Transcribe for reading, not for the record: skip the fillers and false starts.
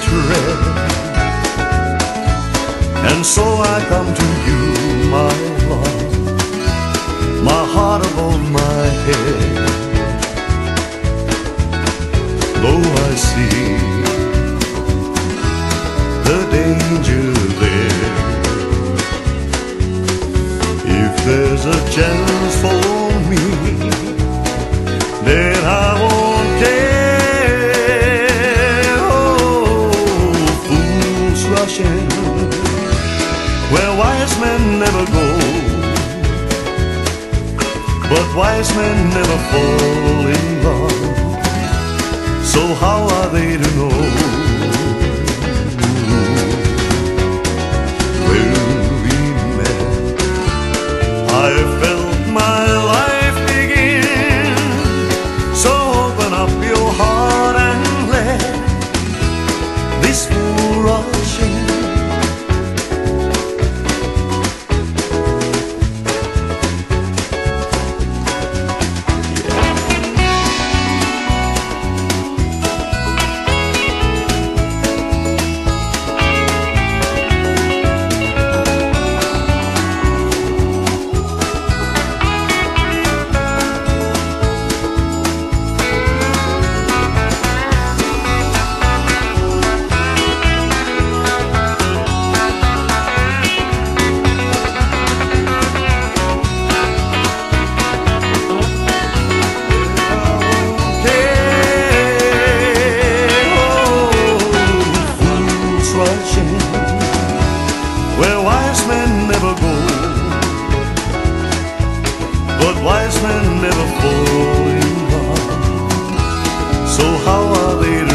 tread. And so I come to you, my love, my heart above my head. Though I see the danger there, if there's a chance for me, then I won't care. Oh, fools rushing where wise men never go, but wise men never fall in love. So how are they to know where we met? I felt my life begin. So open up your heart and let this fool rush in. Where wise men never go, but wise men never fall in love. So how are they to